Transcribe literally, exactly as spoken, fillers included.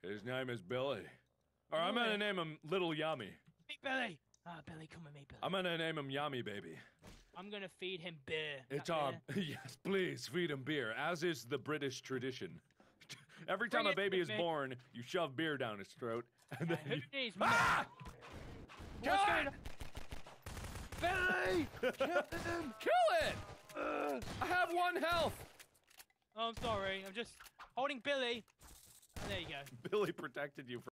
His name is Billy. Or I'm gonna name him Little Yummy. Hey, Billy! Ah, oh, Billy, come with me, Billy. I'm gonna name him Yummy Baby. I'm gonna feed him beer. It's our... Yes, please, feed him beer, as is the British tradition. Every time a baby is born, you shove beer down his throat, and then Who you... needs Ah! What's going on? Billy! Kill him! Kill it! Uh, I have one health! Oh, I'm sorry. I'm just holding Billy. Oh, there you go. Billy protected you from